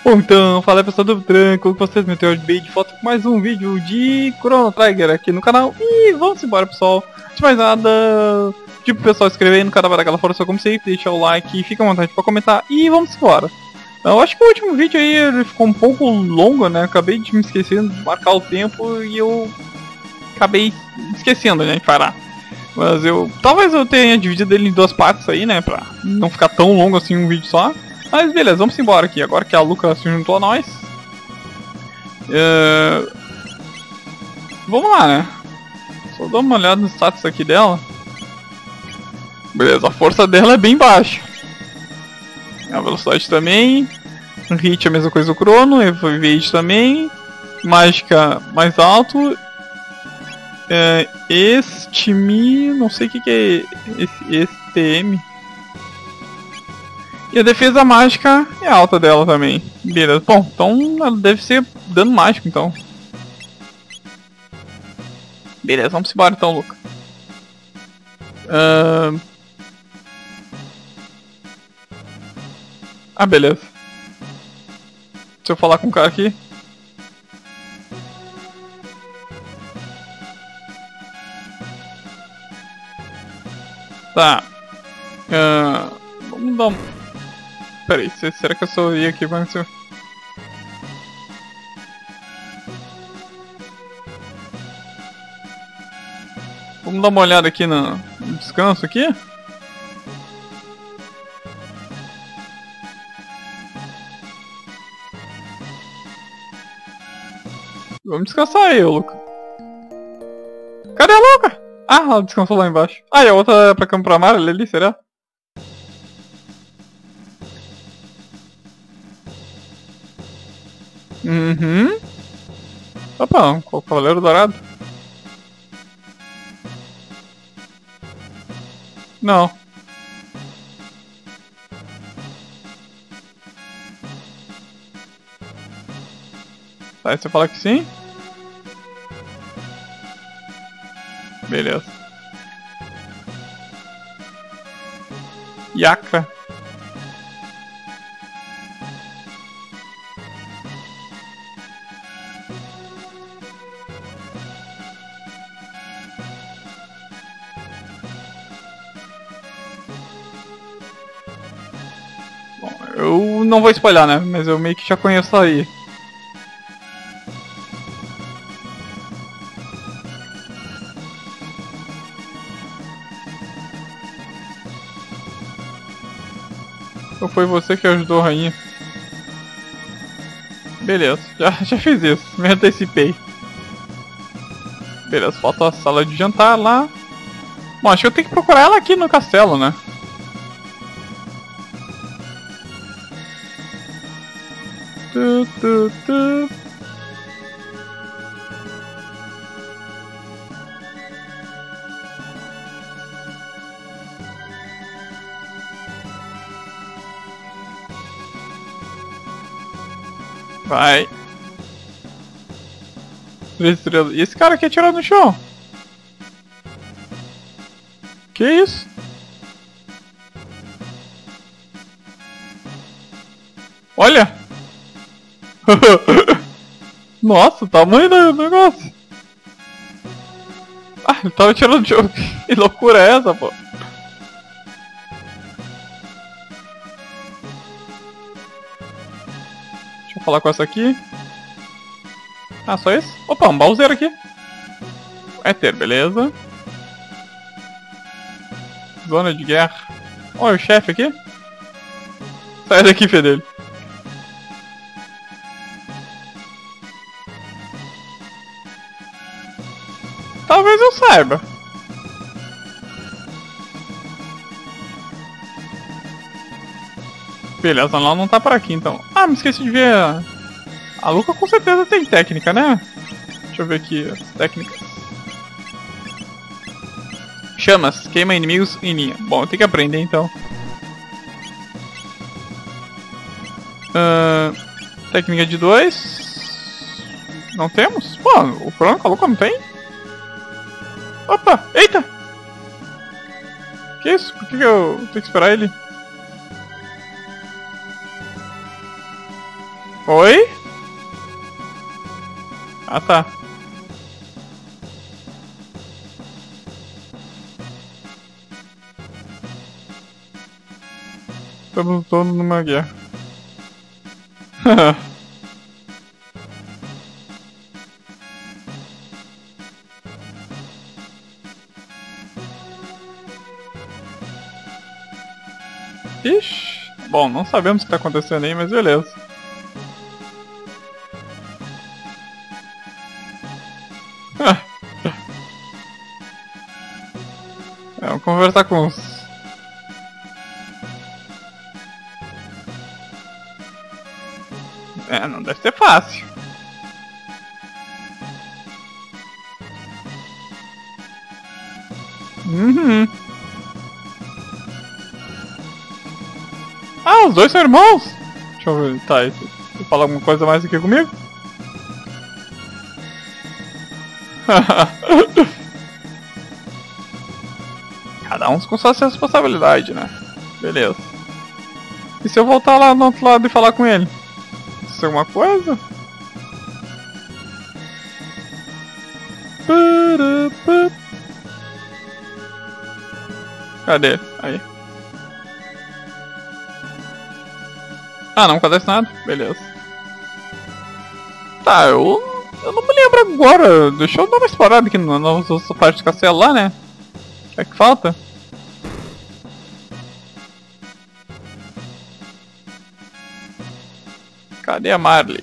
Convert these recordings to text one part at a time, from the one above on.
Bom, então, fala aí pessoal do Tranco, com vocês, meu Teor de foto com mais um vídeo de Chrono Trigger aqui no canal. E vamos embora, pessoal. Antes de mais nada, tipo, pessoal, inscrever aí no canal, vai dar aquela força como sempre, deixa o like, fica à vontade pra comentar e vamos embora. Eu acho que o último vídeo aí ele ficou um pouco longo, né? Acabei de me esquecendo de marcar o tempo e eu acabei esquecendo, né, de parar. Mas talvez eu tenha dividido ele em duas partes aí, né, pra não ficar tão longo assim um vídeo só. Mas beleza, vamos embora aqui, agora que a Luca se juntou a nós. Vamos lá, né? Só dar uma olhada no status aqui dela. Beleza, a força dela é bem baixa. A velocidade também. Hit é a mesma coisa do Chrono, Evade também. Mágica mais alto. Estimi... não sei o que é STM. E a defesa mágica é alta dela também. Beleza. Bom, então ela deve ser dano mágico, então. Beleza, vamos embora então, Luca. Beleza. Deixa eu falar com o cara aqui. Tá. Vamos dar um... Peraí, será que eu só ia aqui pra cima? Vamos dar uma olhada aqui no descanso aqui? Vamos descansar aí, Luca. Cadê a Luca? Ah, ela descansou lá embaixo. Ah, e a outra é pra Campo Amarelo ali, será? Uhum. Opa, o Cavaleiro Dourado. Não. Tá, aí você fala que sim? Beleza. Yaka. Bom, eu não vou spoiler, né? Mas eu meio que já conheço aí. Ou foi você que ajudou a rainha? Beleza, já fiz isso, me antecipei. Beleza, falta a sala de jantar lá. Bom, acho que eu tenho que procurar ela aqui no castelo, né? Vai. 3 estrelas. E esse cara aqui atirou no chão? Que isso? Olha! Nossa, o tamanho do negócio! Ah, ele tava tirando no chão. Que loucura é essa, pô? Deixa eu falar com essa aqui. Ah, só isso? Opa, um baúzeiro aqui. Éter, beleza. Zona de guerra. Olha o chefe aqui. Sai daqui, fedelho. Talvez eu saiba. Beleza, ela não tá por aqui então. Ah, me esqueci de ver. A Luca com certeza tem técnica, né? Deixa eu ver aqui as técnicas. Chamas, queima inimigos em linha. Bom, eu tenho que aprender então. Técnica de 2. Não temos? Pô, o Chrono com a Luca não tem? Opa, eita! Que isso? Por que eu tenho que esperar ele? Oi? Ah, tá. Estamos todos numa guerra. Ixi. Bom, não sabemos o que tá acontecendo aí, mas beleza. Vamos conversar com os... não deve ser fácil. Uhum. Ah, os dois são irmãos? Deixa eu ver, tá, você fala alguma coisa mais aqui comigo? Cada um com sua responsabilidade, né? Beleza. E se eu voltar lá no outro lado e falar com ele? Isso é alguma coisa? Cadê? Aí. Ah, não acontece nada? Beleza. Tá, eu não me lembro agora. Deixa eu dar uma explorada aqui na nossa parte do castelo lá, né? O que é que falta? Cadê a Marley?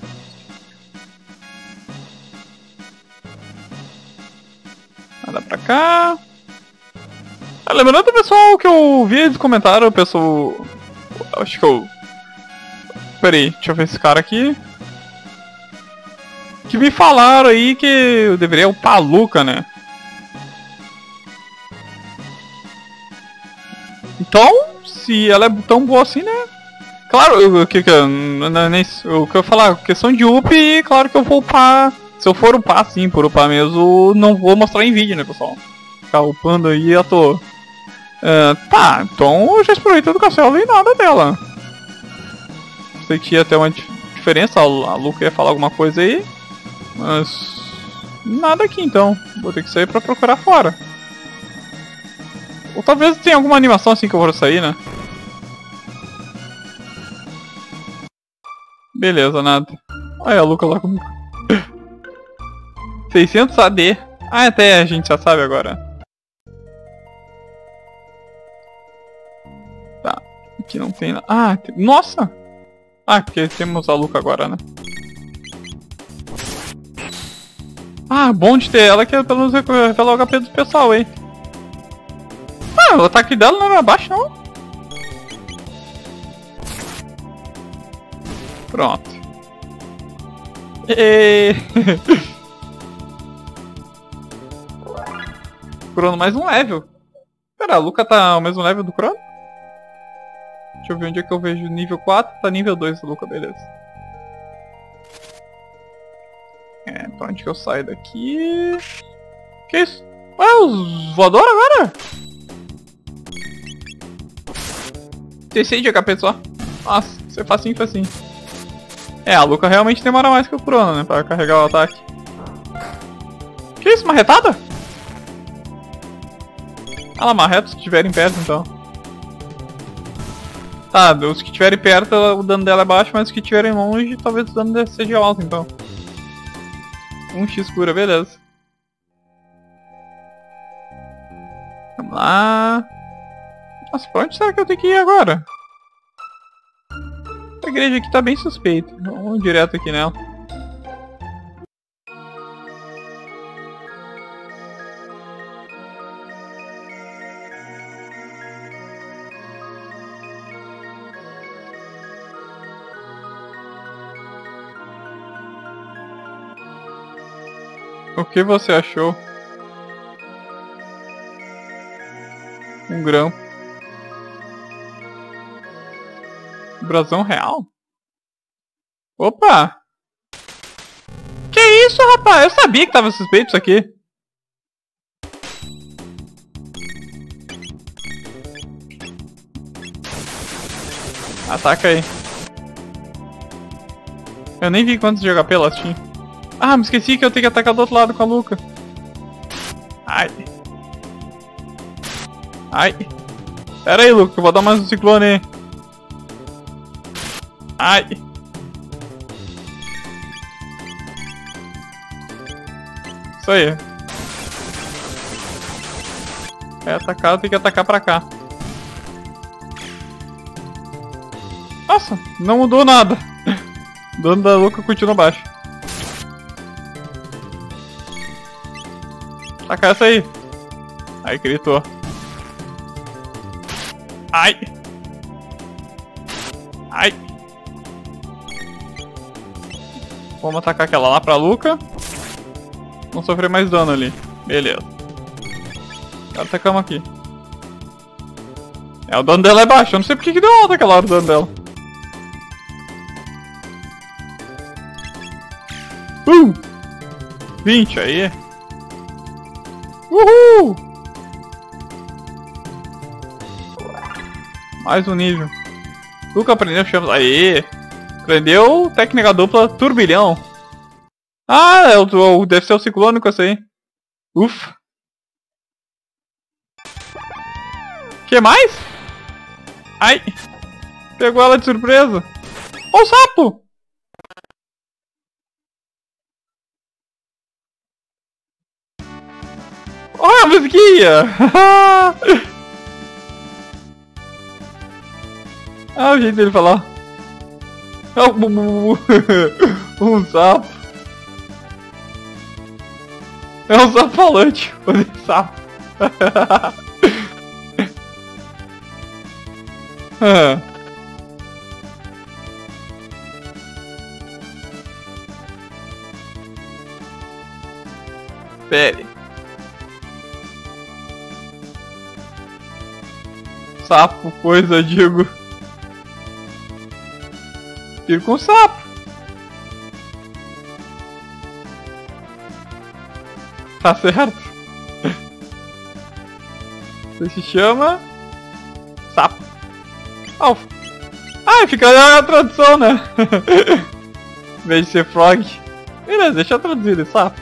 Nada pra cá. Ah, lembrando, pessoal, que eu vi eles comentaram, pessoal... Acho que eu... Pera aí, deixa eu ver esse cara aqui. Que me falaram aí que eu deveria upar a Luca, né? Então, se ela é tão boa assim, né? Claro, o que eu ia falar, questão de up, claro que eu vou upar. Se eu for upar, sim, por upar mesmo, não vou mostrar em vídeo, né, pessoal? Ficar upando aí à toa. Tá, então eu já explorei todo o castelo e nada dela. Sei que ia ter uma diferença, a Luca ia falar alguma coisa aí. Mas... nada aqui então, vou ter que sair pra procurar fora. Ou talvez tenha alguma animação assim que eu vou sair, né? Beleza, nada. Olha a Luca lá comigo. 600 AD. Ah, até a gente já sabe agora. Tá, aqui não tem nada. Ah, nossa! Ah, porque temos a Luca agora, né? Ah, bom de ter ela que pelo menos revela o HP do pessoal aí. Ah, o ataque dela não era baixo não. Pronto. Crono mais um level. Pera, a Luca tá ao mesmo level do Crono? Deixa eu ver onde é que eu vejo nível 4, tá nível 2 a Luca, beleza. Pra onde que eu saio daqui? Que isso? Ué, os voadores agora? T6 de HP só. Nossa, isso é facinho, facinho. A Luca realmente demora mais que o Crono, né? Pra carregar o ataque. Que isso, marretada? Ela marreta os que estiverem perto, então. Tá, os que estiverem perto, o dano dela é baixo, mas os que estiverem longe, talvez o dano dela seja alto, então. 1x cura, beleza. Vamos lá. Nossa, pra onde será que eu tenho que ir agora? A igreja aqui tá bem suspeita. Vamos direto aqui nela. O que você achou? Um grampo. Brasão real? Opa! Que isso, rapaz? Eu sabia que tava suspeito isso aqui. Ataca aí. Eu nem vi quantos de HP elas tinham. Ah, me esqueci que eu tenho que atacar do outro lado com a Luca. Ai. Ai. Pera aí, Luca, eu vou dar mais um ciclone aí. Ai. Isso aí. É atacar, tem que atacar pra cá. Nossa, não mudou nada. O dano da Luca continua baixo. Tacar essa aí. Aí, gritou. Ai. Ai. Vamos atacar aquela lá pra Luca. Não sofrer mais dano ali. Beleza. Agora atacamos aqui. É, o dano dela é baixo. Eu não sei porque que deu alta aquela hora o dano dela. 20 aí. Uhul! Mais um nível. Luca aprendeu chamas. Aê! Aprendeu técnica dupla turbilhão. Ah, deve ser o ciclônico esse aí. Ufa. Que mais? Ai! Pegou ela de surpresa. Ó o sapo! Olha a musiquinha! Ah, o jeito dele falar. Um sapo. É um sapo falante. Olha sapo. Pere. Sapo, coisa, digo. Tiro com sapo. Tá certo. Você se chama... Sapo. Oh. Ah, fica a tradução, né? Em vez de ser frog. Beleza, deixa eu traduzir ele, sapo.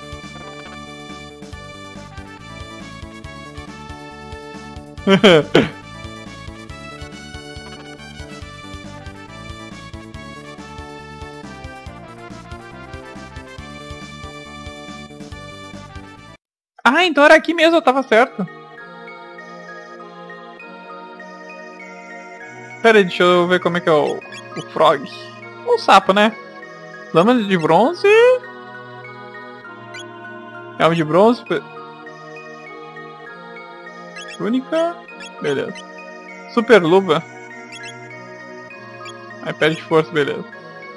Ah, então era aqui mesmo, eu tava certo. Pera aí, deixa eu ver como é que é o frog. O sapo, né? Lâmina de bronze. Elmo de bronze. Túnica. Beleza. Super luva. Aí perde força, beleza.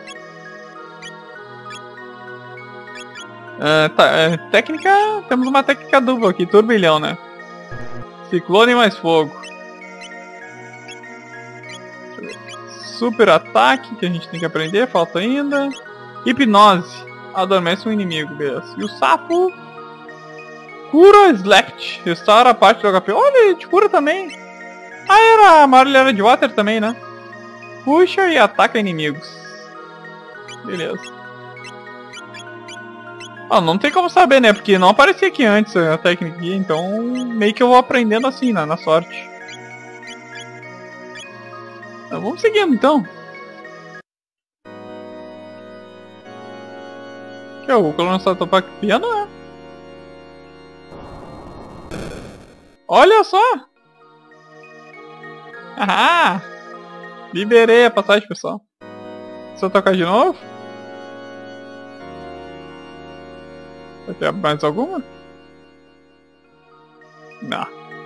Técnica... Temos uma técnica dupla aqui, turbilhão, né? Ciclone mais fogo. Super ataque, que a gente tem que aprender, falta ainda. Hipnose. Adormece um inimigo, beleza. E o sapo... Cura Select. Restaura a parte do HP. Olha, ele te cura também. Ah, era a Marlera de Water também, né? Puxa e ataca inimigos. Beleza. Ah, não tem como saber, né? Porque não aparecia aqui antes a técnica aqui, então meio que eu vou aprendendo assim, né? Na sorte. Então, vamos seguindo, então. Que é o Colonel topar piano, né? Olha só! Ah! Liberei a passagem, pessoal. Se eu tocar de novo? Vai ter mais alguma? Não.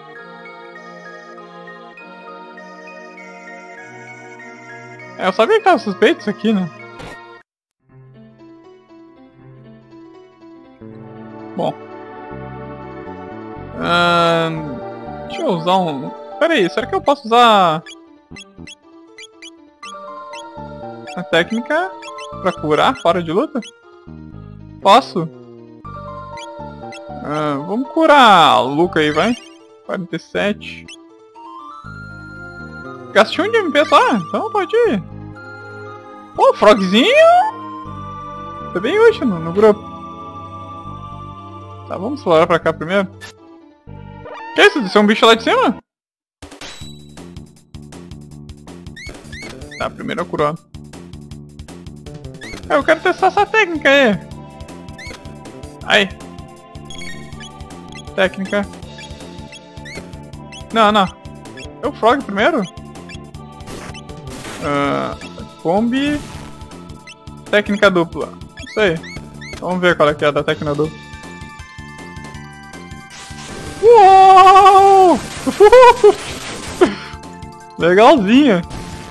Eu sabia que tava suspeito isso aqui, né? Bom. Deixa eu usar um... Pera aí, será que eu posso usar... a técnica pra curar fora de luta? Posso? Vamos curar a Luca aí, vai. 47. Gastei um de MP só? Então pode ir. Pô, frogzinho! É bem útil no grupo. Tá, vamos explorar pra cá primeiro. Que isso? Isso é um bicho lá de cima? Tá, primeiro é o Kurono. Eu quero testar essa técnica aí. Aí. Técnica. Não. É o Frog primeiro? Combi. Técnica dupla. Isso aí. Vamos ver qual é que é da técnica dupla. Uou! Legalzinha.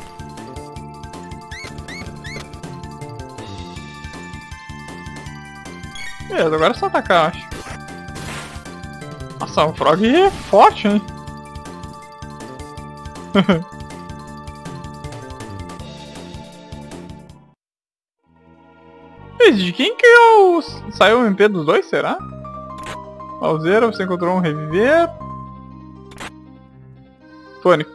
Beleza, agora é só atacar, acho. Nossa, o Frog é forte, hein? De quem que saiu o MP dos dois, será? Alzeira, você encontrou um reviver. Tônico.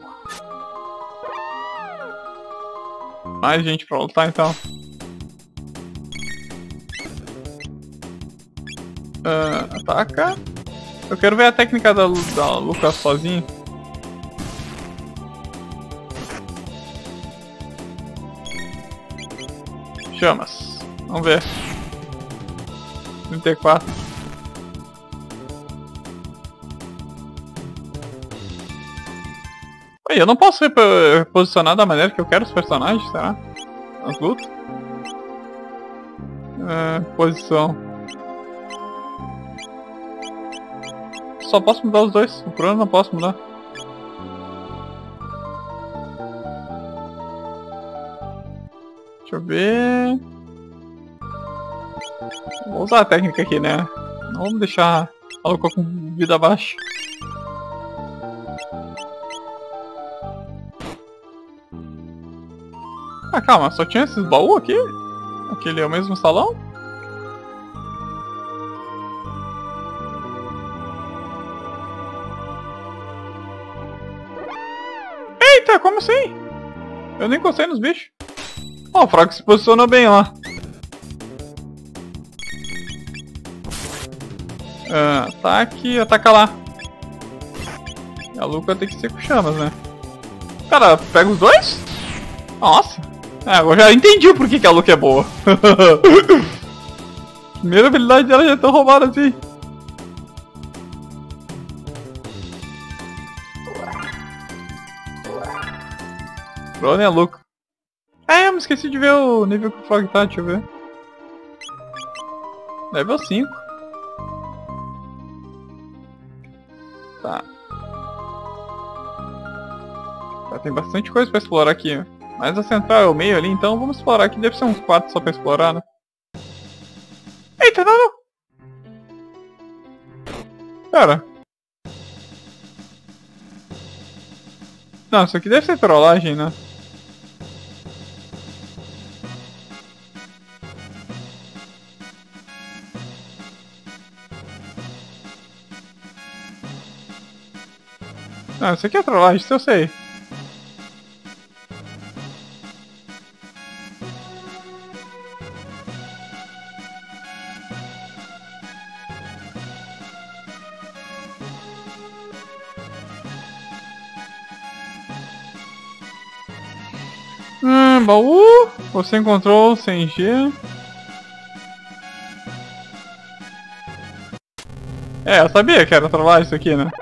Mais gente pra lutar então. Ataca. Eu quero ver a técnica da Lucas sozinho. Chamas. Vamos ver. 34. Oi, eu não posso reposicionar da maneira que eu quero os personagens, será? Nas lutas? Posição. Só posso mudar os dois. O Kurono não posso mudar. Deixa eu ver. Vou usar a técnica aqui, né? Não vamos deixar a Luca com vida baixa. Ah, calma, só tinha esses baús aqui? Aquele é o mesmo salão? Eita, como assim? Eu nem encostei nos bichos. Ó, o Frog se posicionou bem lá. Ataque, ataca lá. E a Luca tem que ser com chamas, né? Cara, pega os dois? Nossa. Agora já entendi o porquê que a Luca é boa. Primeira habilidade dela já é tão roubada assim. Kurono é Luca. Eu me esqueci de ver o nível que o Frog tá, deixa eu ver. Level 5. Tá. Tem bastante coisa pra explorar aqui. Mas a central é o meio ali, então vamos explorar aqui. Deve ser uns 4 só pra explorar, né? Eita, não! Pera. Não, isso aqui deve ser trollagem, né? Não, isso aqui é trollagem, isso eu sei. Baú. Você encontrou sem G. Eu sabia que era trollagem isso aqui, né?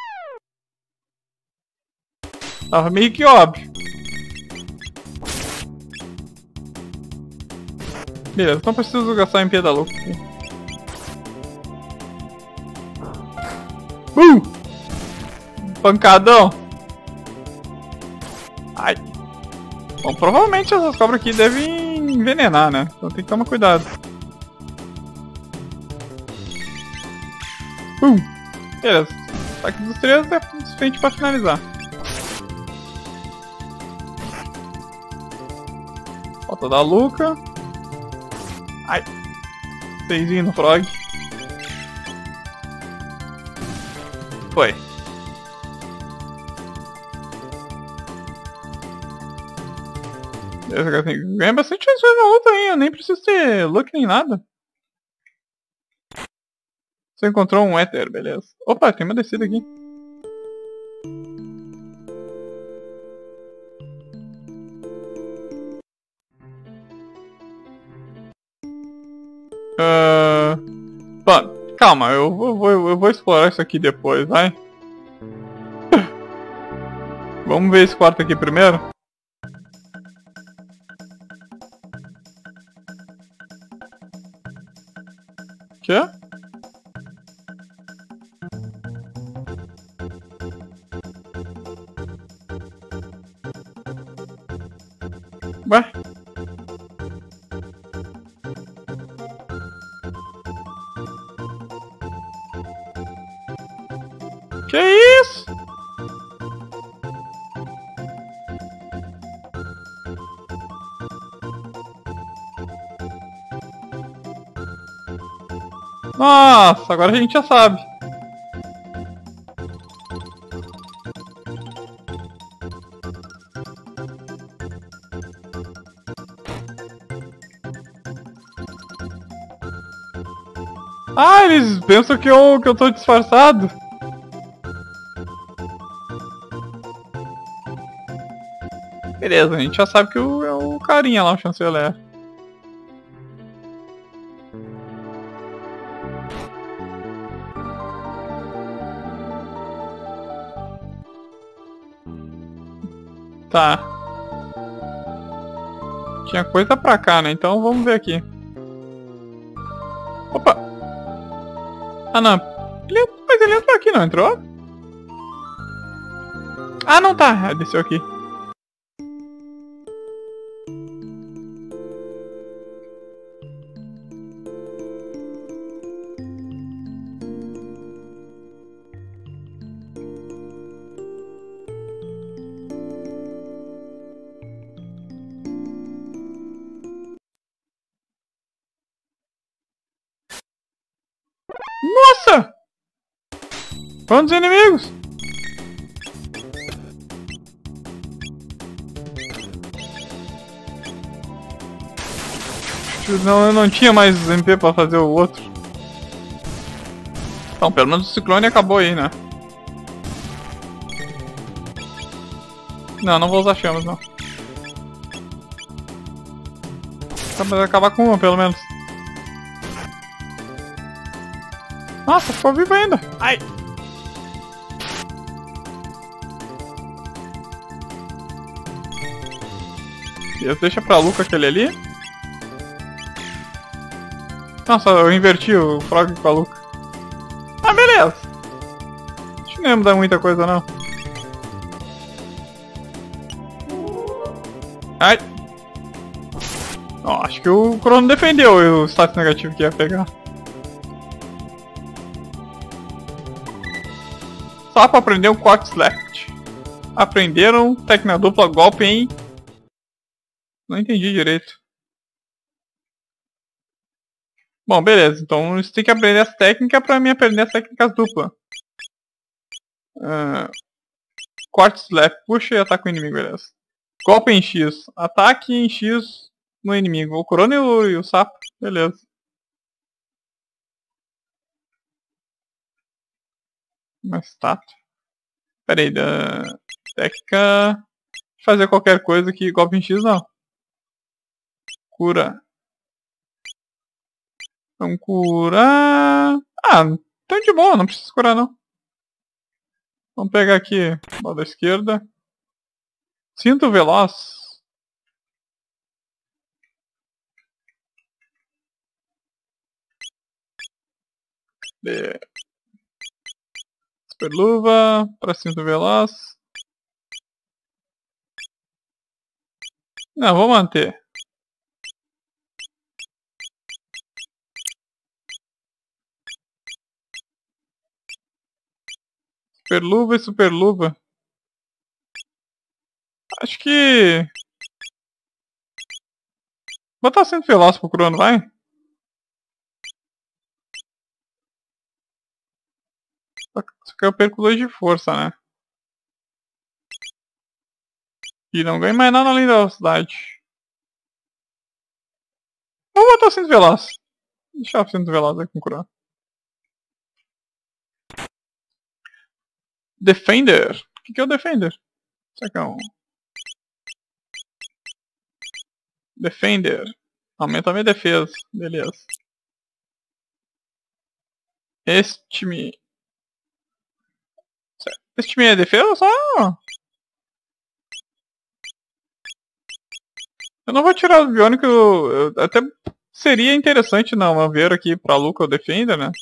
Tava meio que óbvio. Beleza, então preciso gastar MP da Luca aqui. Pancadão! Ai. Bom, provavelmente essas cobras aqui devem envenenar, né? Então tem que tomar cuidado. Beleza. O ataque dos 3 é suficiente pra finalizar. Falta da Luca. Ai. 6 no Frog. Foi. Ganha bastante chance na luta aí, eu nem preciso ter luck nem nada. Você encontrou um éter, beleza. Opa, tem uma descida aqui. Calma, eu vou explorar isso aqui depois, vai. Vamos ver esse quarto aqui primeiro. Quê? Ué? Que isso? Nossa, agora a gente já sabe. Ah, eles pensam que eu tô disfarçado. Beleza, a gente já sabe que é o carinha lá, o chanceler. Tá. Tinha coisa pra cá, né? Então vamos ver aqui. Opa! Ah, não. Mas ele entrou aqui, não entrou? Ah, não tá. Desceu aqui. Nossa! Quantos inimigos? Não, eu não tinha mais MP pra fazer o outro. Então, pelo menos o ciclone acabou aí, né? Não vou usar chamas, não. Vai acabar com uma, pelo menos. Nossa, ficou vivo ainda. Ai! Deixa pra Luca aquele ali. Nossa, eu inverti o Frog com a Luca. Ah, beleza. Acho que não ia mudar muita coisa, não. Ai! Ó, acho que o Crono defendeu o status negativo que ia pegar. Só pra aprender o Quartz Left. Aprenderam técnica dupla golpe em... Não entendi direito. Bom, beleza. Então você tem que aprender as técnicas pra mim aprender as técnicas duplas. Quartz Left. Puxa e ataca o inimigo, beleza. Golpe em X. Ataque em X no inimigo. O Crono e o sapo. Beleza. Uma estátua. Pera aí, da técnica... Fazer qualquer coisa que golpe em X não. Cura. Vamos curar... Ah, então de boa, não precisa curar não. Vamos pegar aqui, bola da esquerda. Cinto veloz. Super luva, para cinto veloz. Não, vou manter. Super luva e super luva. Acho que... Botar cinto veloz pro Crono, vai? Só que eu perco 2 de força, né? E não ganho mais nada além da velocidade. botar o cinto veloz. Deixa o cinto veloz aqui com coroa. Defender. O que é o Defender? Será que é um... Defender. Aumenta a minha defesa. Beleza. Este é defesa só? Eu não vou tirar o biônico. Até seria interessante não ver aqui pra Luca o Defender, né?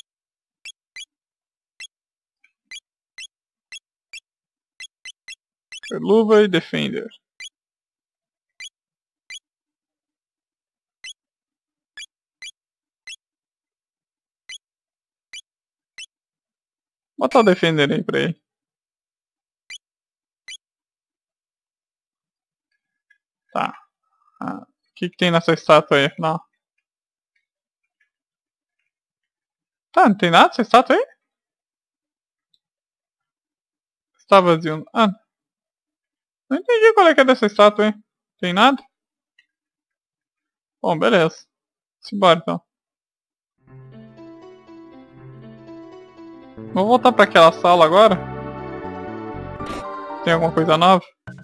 Luva e Defender. Bota o Defender aí pra ele. Tá. O que tem nessa estátua aí, afinal? Tá, não tem nada nessa estátua aí? Está vazio. Ah. Não entendi qual é que é dessa estátua aí. Tem nada? Bom, beleza. Simbora então. Vou voltar pra aquela sala agora. Tem alguma coisa nova?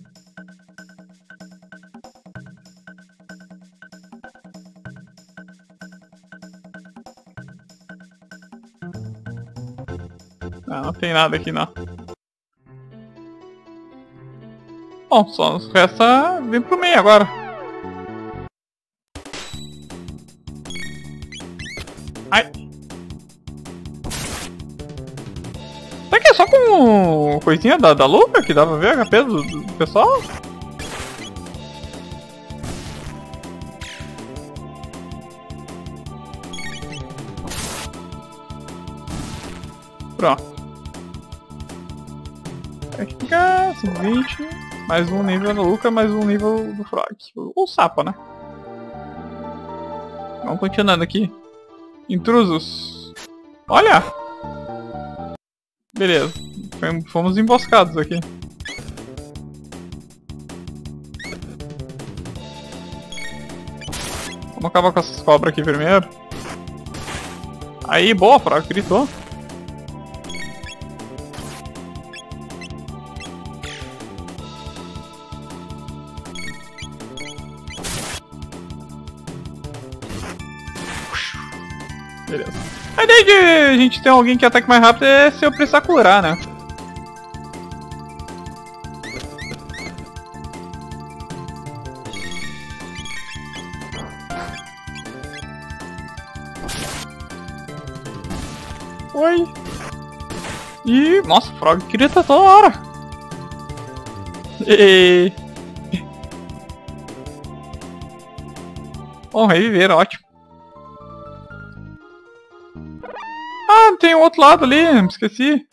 Não tem nada aqui não. Bom, só nos resta vir pro meio agora. Ai. Será que é só com coisinha da Luca que dá pra ver o HP do pessoal? Pronto. Técnica, 120, mais um nível da Luca, mais um nível do Frog. O Sapa, né? Vamos continuando aqui. Intrusos. Olha! Beleza. Fomos emboscados aqui. Vamos acabar com essas cobras aqui primeiro. Aí, boa, Frog, gritou. Beleza. A ideia de a gente ter alguém que ataque mais rápido é se eu precisar curar, né? Oi. Ih, nossa, o Frog grita toda hora. E... Bom, reviver, ótimo. Ah, tem o outro lado ali, esqueci.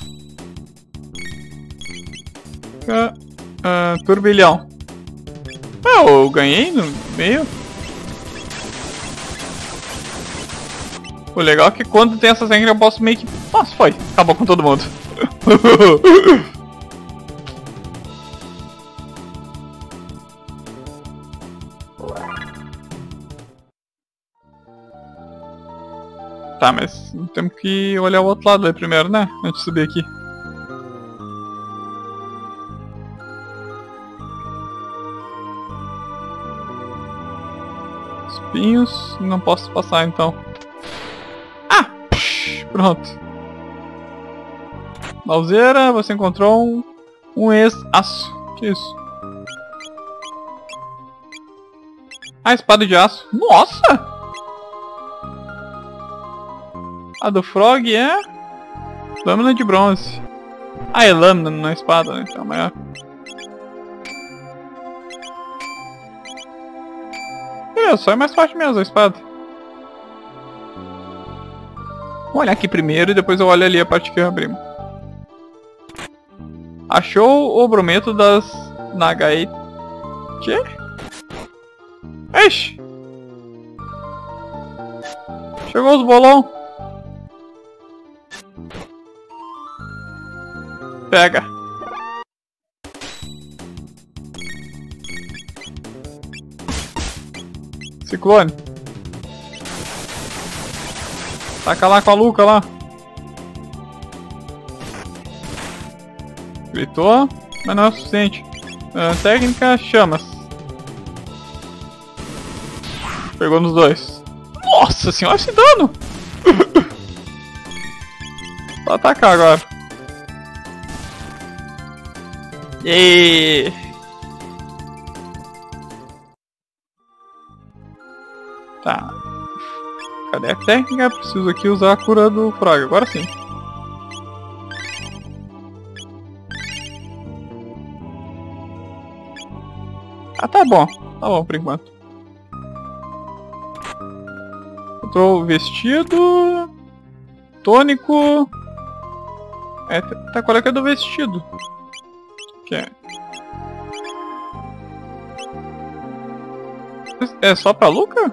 Turbilhão. Ah, eu ganhei no meio. O legal é que quando tem essas regras eu posso meio que... Nossa, foi. Acabou com todo mundo. Tá, mas temos que olhar o outro lado aí primeiro, né? Antes de subir aqui. Espinhos. Não posso passar então. Ah! Pronto. Lauzeira, você encontrou um ex-aço. Que isso? Ah, espada de aço. Nossa! A do Frog é lâmina de bronze. Ah, é lâmina, não é espada, né? Então é maior. Só é mais forte mesmo a espada. Vou olhar aqui primeiro e depois eu olho ali a parte que abrimos. Achou o brometo das Nagai. Que? Ixi! Chegou os bolão. Pega. Ciclone. Taca lá com a Luca lá. Gritou, mas não é o suficiente. Técnica, chamas. Pegou nos dois. Nossa senhora, esse dano! Vou atacar agora. E tá. Cadê a técnica? Preciso aqui usar a cura do Frog. Agora sim. Ah, tá bom. Tá bom por enquanto. Entrou o vestido. Tônico. Tá, qual é que é do vestido? Que é? É só pra Luca?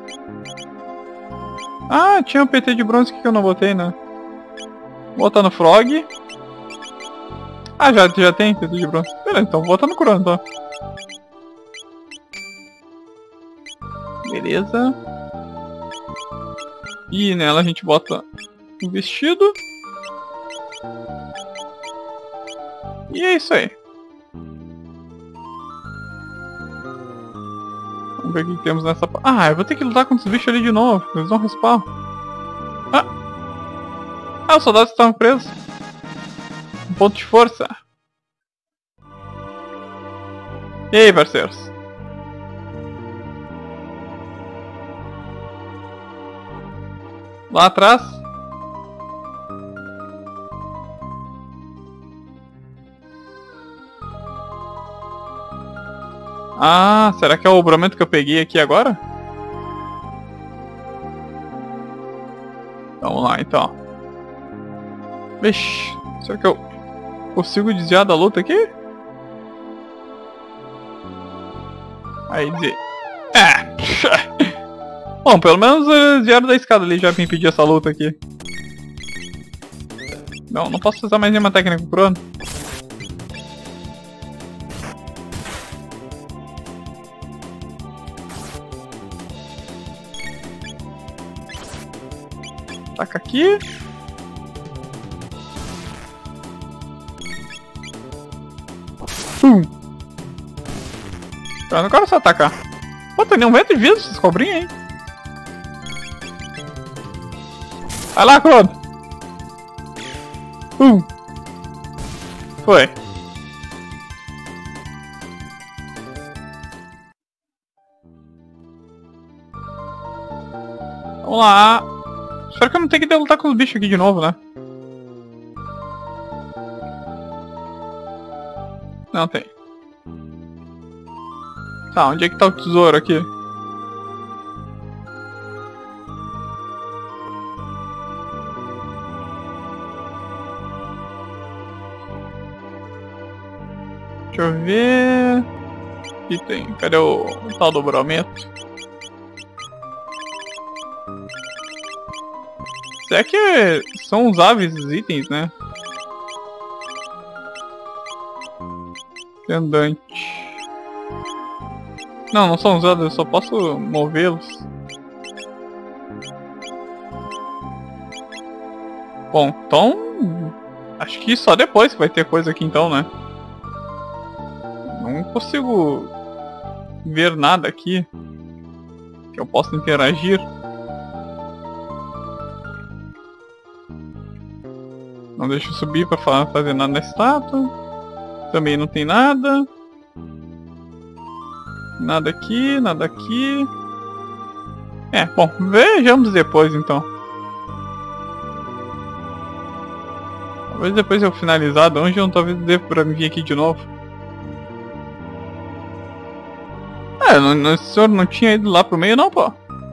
Ah, tinha um PT de bronze que eu não botei, né? Vou botar no Frog. Ah, já tem PT de bronze. Beleza, então vou botar no Crono, então. Beleza. E nela a gente bota o vestido. E é isso aí. Vamos ver o que temos nessa... Ah, eu vou ter que lutar contra os bichos ali de novo. Eles vão respawn. Ah, os soldados estavam presos. Um ponto de força. E aí, parceiros? Lá atrás. Ah, será que é o obramento que eu peguei aqui agora? Vamos lá então. Vixe, será que eu consigo desviar da luta aqui? Aí dizer. Bom, pelo menos desviaram da escada ali já pra impedir essa luta aqui. Não posso usar mais nenhuma técnica com o Crono. Taca aqui. Eu não quero só atacar. Pô, tem um vento de vida essas cobrinhas, hein? Vai lá, Crono. Foi. Vamos lá. Espero que eu não tenha que lutar com os bichos aqui de novo, né? Não tem. Tá, onde é que tá o tesouro aqui? Deixa eu ver... Aqui tem. Cadê o tal dobramento? Será que são usáveis os itens, né? Pendante. Não são usados, eu só posso movê-los. Bom, então... Acho que só depois vai ter coisa aqui então, né? Não consigo ver nada aqui que eu possa interagir. Não deixa eu subir pra fazer nada na estátua. Também não tem nada. Nada aqui, nada aqui. Bom, vejamos depois então. Talvez depois eu finalizar a dungeon, talvez dê pra vir aqui de novo. O senhor não tinha ido lá pro meio não, pô?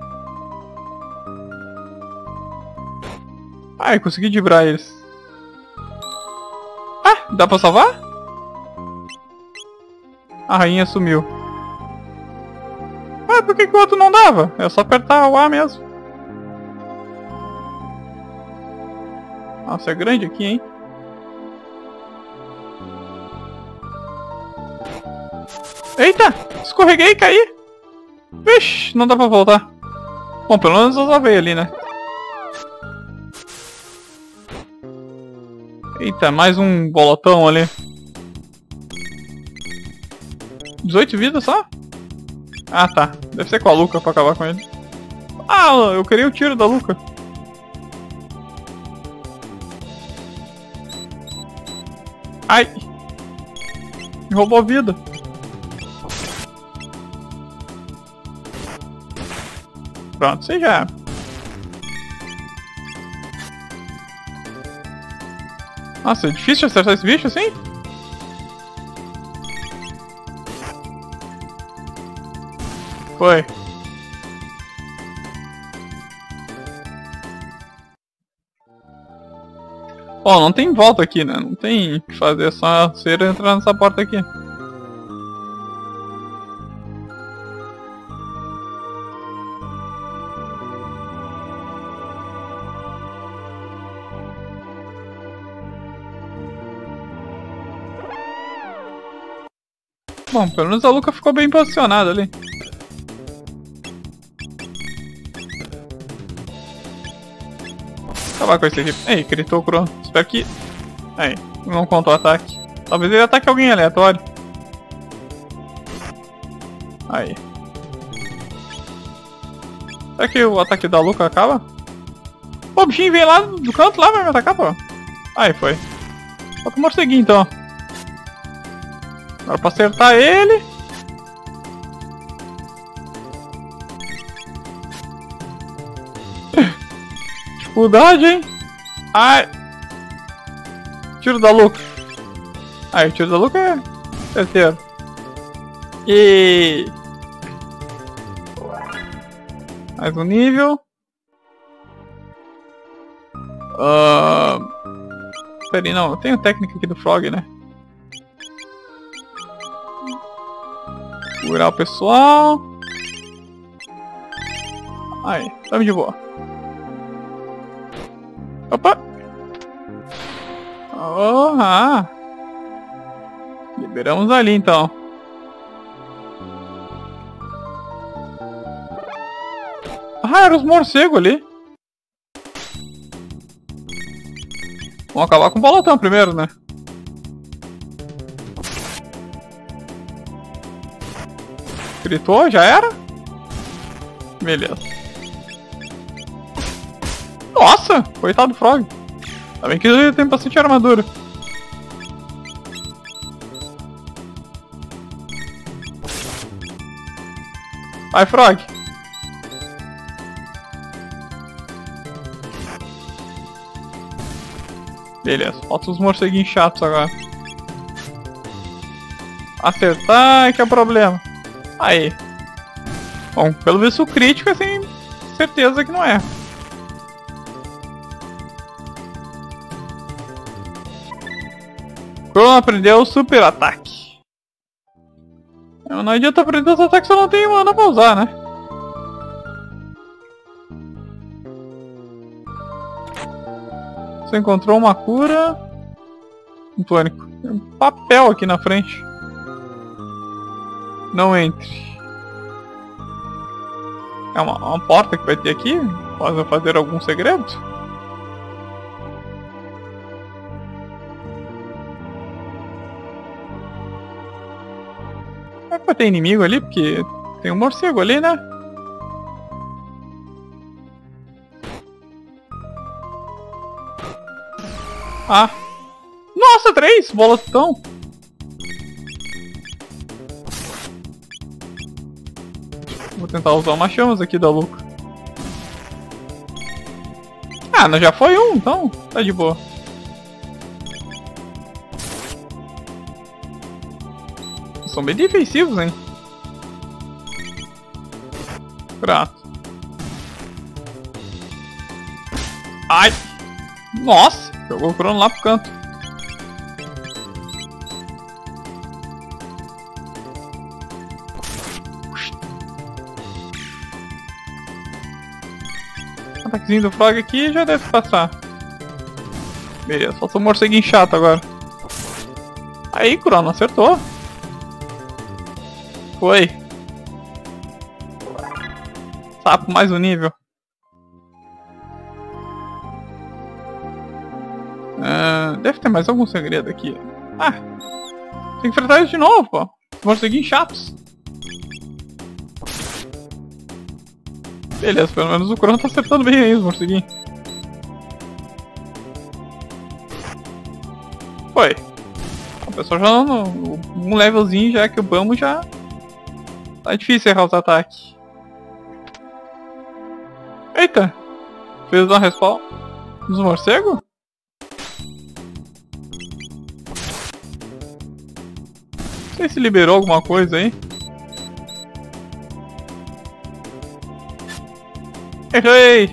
Eu consegui dibrar eles. Dá pra salvar? A rainha sumiu. Por que o outro não dava? É só apertar o A mesmo. Nossa, é grande aqui, hein? Eita! Escorreguei e caí! Vixe, não dá pra voltar. Bom, pelo menos eu salvei ali, né? Eita, mais um bolotão ali. 18 vidas só? Ah, tá. Deve ser com a Luca pra acabar com ele. Ah, eu queria o tiro da Luca. Ai! Me roubou a vida. Pronto, você já. Nossa, é difícil acertar esse bicho assim? Foi. Bom, não tem volta aqui, né? Não tem o que fazer, só ser entrar nessa porta aqui. Bom, pelo menos a Luca ficou bem posicionada ali. Acabar com esse aqui. Ei, gritou o Crono. Espero que... Aí, não contou o ataque. Talvez ele ataque alguém aleatório. Aí. Será que o ataque da Luca acaba? Pô, o bichinho vem lá do canto lá, vai me atacar, pô. Aí, foi. Falta o morceguinho, então. Agora pra acertar ele. Dificuldade, hein? Ai! Tiro da Luca. Aí, o tiro da Luca é certeiro. E mais um nível. Peraí, não, eu tenho técnica aqui do Frog, né? Curar o pessoal. Aí, tamo de boa. Opa! Ah! Liberamos ali então. Ah, era os morcegos ali. Vamos acabar com o bolotão primeiro, né? Gritou, já era? Beleza. Nossa, coitado do Frog. Tá bem que ele tem bastante armadura. Vai, Frog. Beleza, falta os morceguinhos chatos agora. Acertar que é o problema. Aí. Bom, pelo visto o crítico, assim, certeza que não é. Crono aprendeu o super ataque. Não adianta aprender os ataques se eu não tenho mana pra usar, né? Você encontrou uma cura. Um tônico. Tem um papel aqui na frente. Não entre. É uma porta que vai ter aqui? Posso fazer algum segredo? É pra ter inimigo ali, porque tem um morcego ali, né? Ah! Nossa, 3! Bolotão! Vou tentar usar umas chamas aqui da Luca. Ah, não, já foi um, então tá de boa. São bem defensivos, hein? Pronto. Ai! Nossa! Jogou o Crono lá pro canto. Ataquezinho do Frog aqui já deve passar. Beleza, falta um morceguinho chato agora. Aí, Crono, acertou. Foi. Sapo, mais um nível. Deve ter mais algum segredo aqui. Ah, tem que enfrentar isso de novo, pô. Morceguinhos chatos. Beleza, pelo menos o Crono tá acertando bem aí os morceguinhos. Foi. O pessoal já um levelzinho já que o Bamo já... Tá difícil errar os ataques. Eita! Fez uma respawn nos morcegos? Não sei se liberou alguma coisa aí. Errei!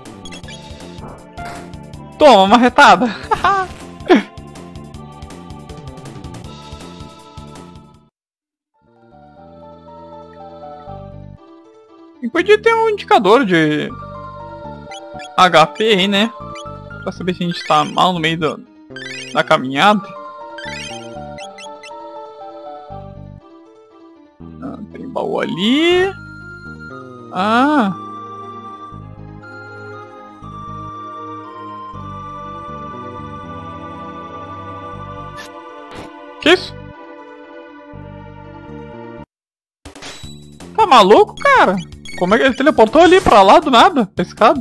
Toma, uma retada! E podia ter um indicador de HP aí, né? Pra saber se a gente tá mal no meio da caminhada. Tem baú ali. Ah! Que isso? Tá maluco, cara? Como é que ele teleportou ali pra lá do nada? A escada?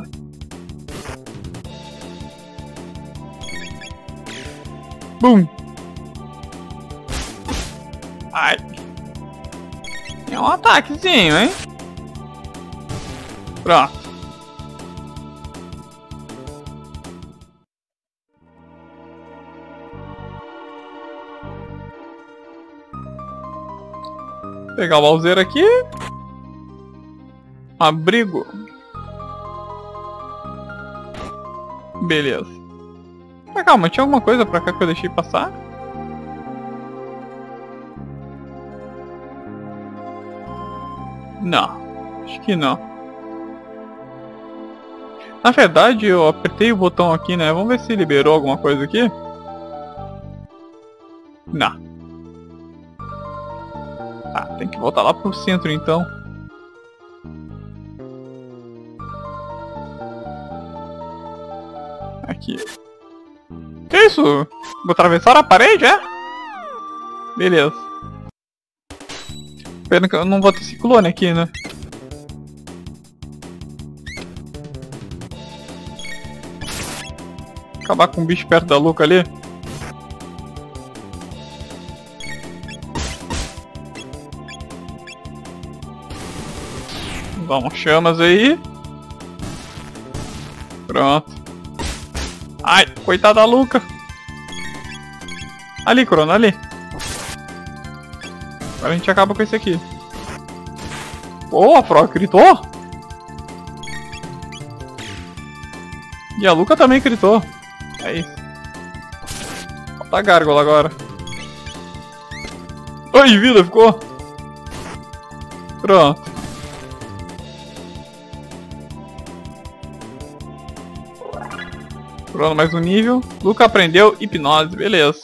Bum! Ai! É um ataquezinho, hein? Pronto. Pegar o Bowser aqui. Abrigo. Beleza. Mas calma, tinha alguma coisa pra cá que eu deixei passar? Não. Acho que não. Na verdade, eu apertei o botão aqui, né? Vamos ver se liberou alguma coisa aqui. Não. Ah, tem que voltar lá pro centro então. Aqui. Que isso? Vou atravessar a parede, é? Beleza. Pena que eu não vou ter esse clone aqui, né? Acabar com um bicho perto da Luca ali. Dá umas chamas aí. Pronto. Ai, coitada da Luca. Ali, Crono, ali. Agora a gente acaba com esse aqui. Pô, a Frog gritou. E a Luca também gritou. É isso. Falta a gárgula agora. Oi, de vida ficou. Pronto. Pronto, mais um nível. Luca aprendeu hipnose, beleza.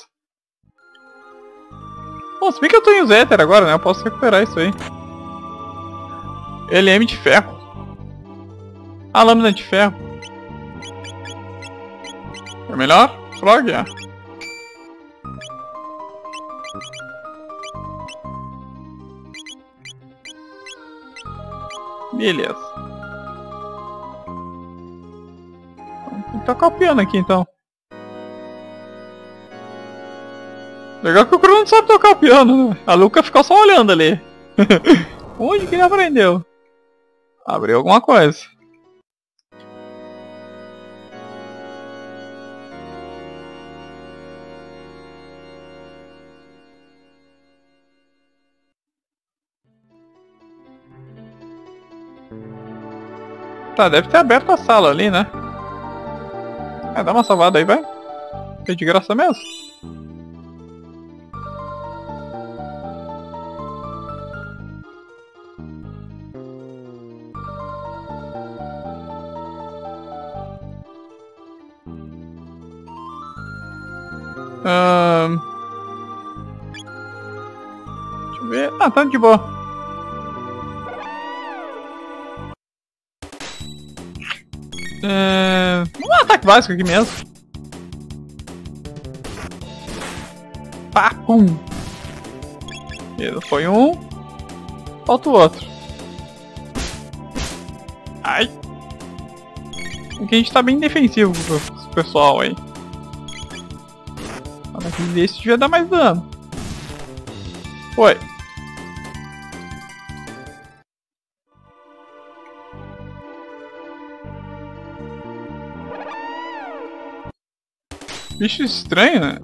Bom, se bem que eu tô em Zéter agora, né? Eu posso recuperar isso aí. LM de ferro. A lâmina de ferro. É melhor? Frog? É. Beleza. Vou tocar o piano aqui então. Legal que o Crono não sabe tocar o piano, né? A Luca ficou só olhando ali. Onde que ele aprendeu? Abriu alguma coisa. Tá, deve ter aberto a sala ali, né? É, dá uma salvada aí, vai. É de graça mesmo. Deixa eu ver. Ah, tá de boa. Um ataque básico aqui mesmo. Pá, pum. Beleza, foi um. Falta o outro. Ai. Aqui a gente tá bem defensivo com o pessoal aí. Esse devia dar mais dano. Foi. Bicho estranho, né?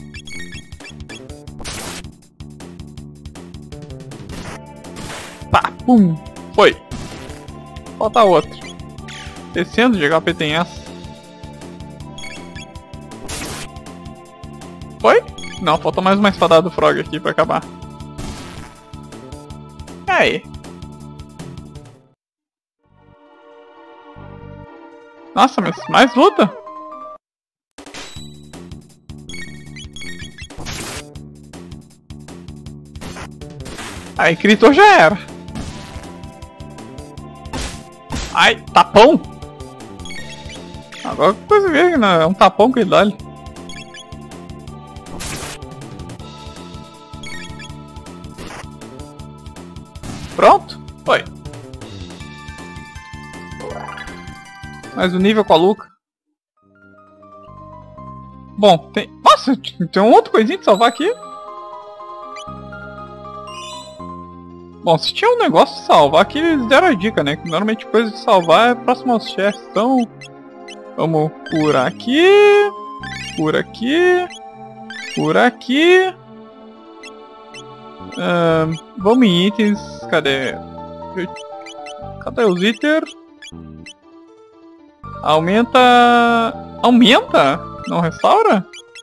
Pá, pum. Foi. Falta outro. 600 de HP tem essa. Foi? Não, falta mais uma espadada do Frog aqui pra acabar. E aí? Nossa, mas mais luta? Aí, gritou, já era. Ai, tapão? Agora que coisa ver, né? É um tapão que ele dá ali. Pronto? Foi. Mais um nível com a Luca. Bom, tem... Nossa, tem um outro coisinho de salvar aqui. Bom, se tinha um negócio de salvar aqui, eles deram a dica, né? Que normalmente coisa de salvar é próximo aos chefes. Então, vamos por aqui. Por aqui. Por aqui. Vamos em itens. Cadê? Cadê os itens? Aumenta... Aumenta? Não restaura?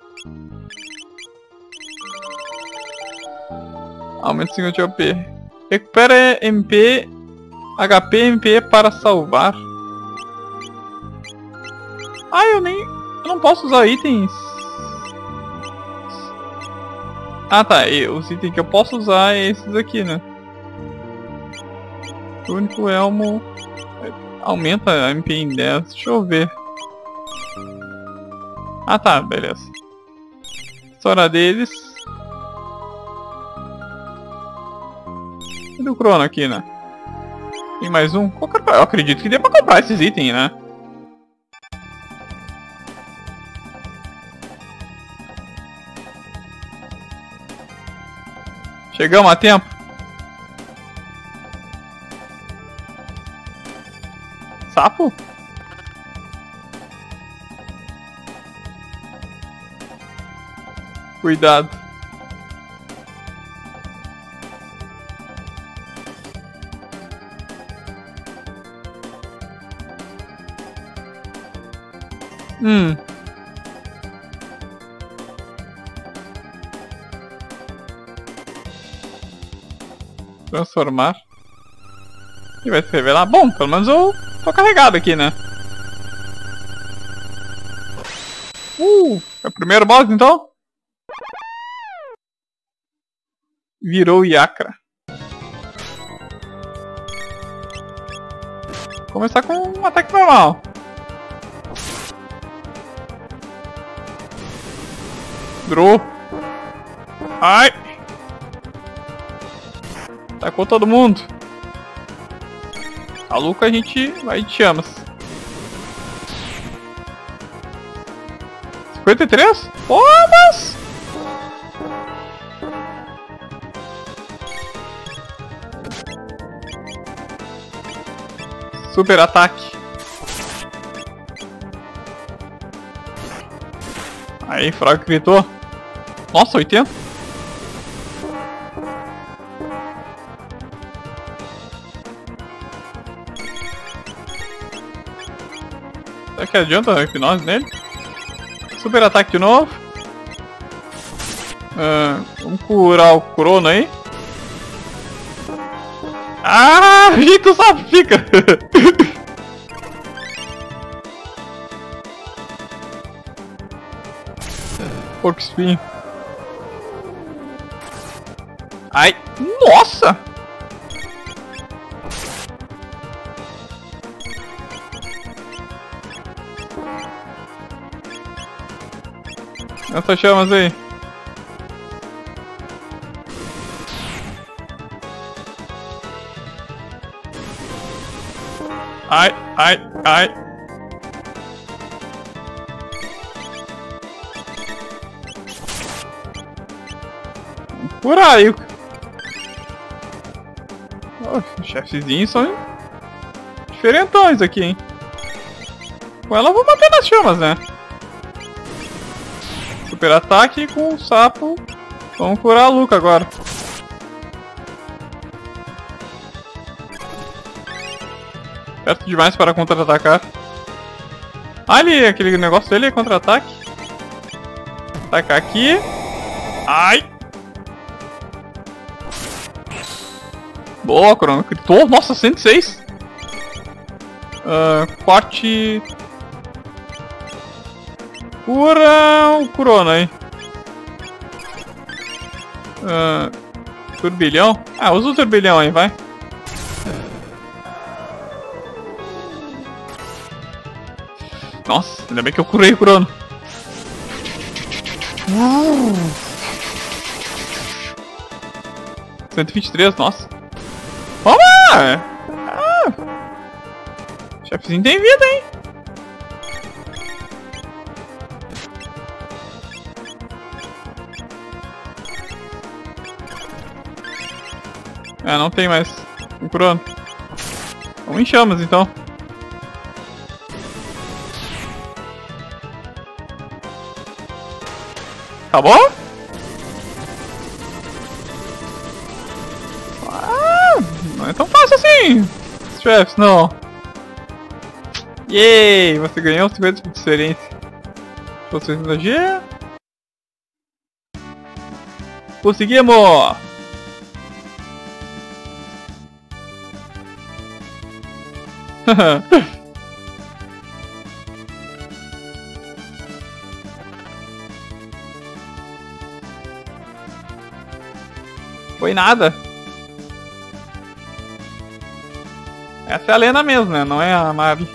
Aumenta 50 de HP. Recupera MP... HP MP para salvar. Ah, eu não posso usar itens. Ah tá, os itens que eu posso usar é esses aqui, né? O único elmo... Aumenta a MP em 10, deixa eu ver. Ah tá, beleza. História deles. Cadê o Crono aqui, né? Tem mais um? Eu acredito que dê pra comprar esses itens, né? Chegamos a tempo. Sapo? Cuidado. Transformar. E vai se revelar. Bom, pelo menos eu tô carregado aqui, né? É o primeiro boss então? Virou Yakra. Vou começar com um ataque normal. Draw. Ai! Tacou todo mundo. A Luca a gente vai de chamas. 53? Pô, mas... Super ataque. Aí, Frog gritou. Nossa, 80? Será que adianta a hipnose nele? Super ataque de novo. Vamos curar o Crono aí. Ah, a gente sabe, fica. Porco espinho. Ai, nossa! Essas chamas aí. Ai, ai, ai. Por aí. Oh, os chefezinhos são diferentões aqui, hein. Com ela eu vou manter nas chamas, né? Super ataque com o sapo. Vamos curar a Luca agora. Perto demais para contra-atacar. Ali, aquele negócio dele é contra-ataque. Atacar aqui. Ai! Boa, Corona. Gritou. Nossa, 106. Corte. Cura o Corona, hein. Turbilhão. Ah, usa o turbilhão aí, vai. Nossa, ainda bem que eu curei o Crono. Uh! 123, nossa. Vamos lá! Chefezinho tem vida, hein? Não tem mais o Crono. Vamos em chamas, então. Acabou? Não é tão fácil assim, chefes, não. Yay! Você ganhou 50 de diferença. Você energia. Conseguimos! Foi nada. Essa é a Lena mesmo, né? Não é a Mavi.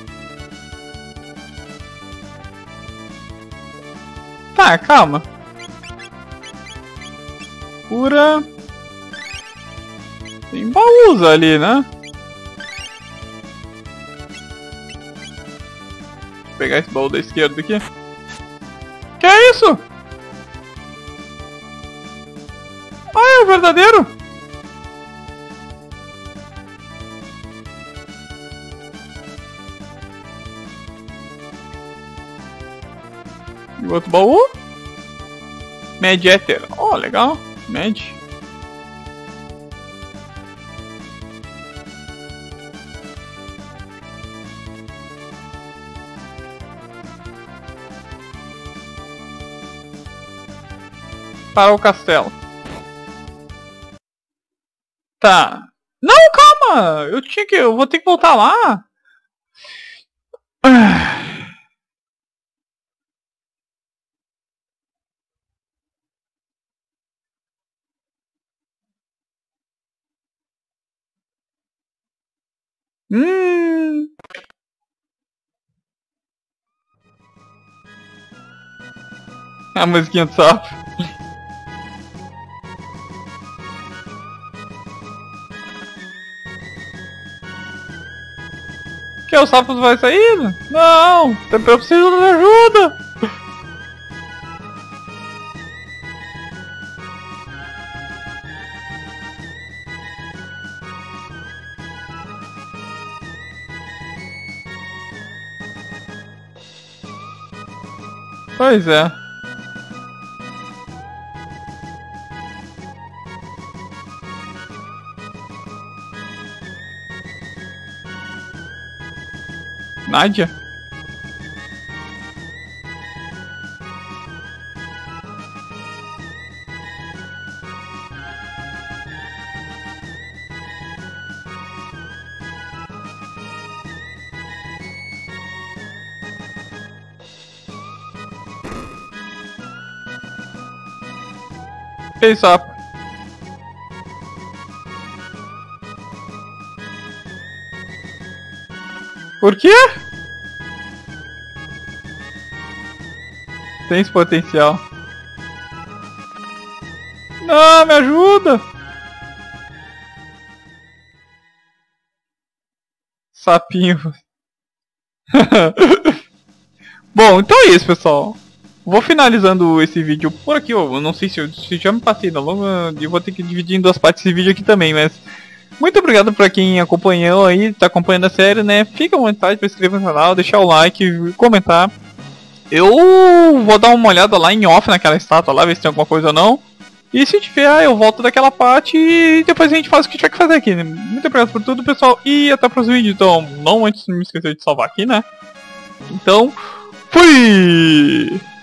Tá, calma. Cura. Tem baús ali, né? Vou pegar esse baú da esquerda aqui. Que é isso? Ah, é o verdadeiro? E o outro baú? Mad Ether. Oh, legal. Mad. Para o castelo. Tá. Não, calma! Eu vou ter que voltar lá. A musiquinha do sapo. Que o sapo vai sair? Não! Eu preciso de ajuda! Pois é. Nádia? Ei, sapo. Por quê? Tem esse potencial. Não, me ajuda! Sapinho. Bom, então é isso, pessoal. Vou finalizando esse vídeo por aqui. Eu não sei se já me passei da longa. Eu vou ter que dividir em duas partes esse vídeo aqui também, mas... Muito obrigado pra quem acompanhou aí, tá acompanhando a série, né? Fica à vontade pra se inscrever no canal, deixar o like, comentar. Eu vou dar uma olhada lá em off naquela estátua lá, ver se tem alguma coisa ou não. E se tiver, eu volto daquela parte e depois a gente faz o que tiver que fazer aqui, né? Muito obrigado por tudo, pessoal, e até o próximo vídeo. Então, não antes de me esquecer de salvar aqui, né? Então, fui!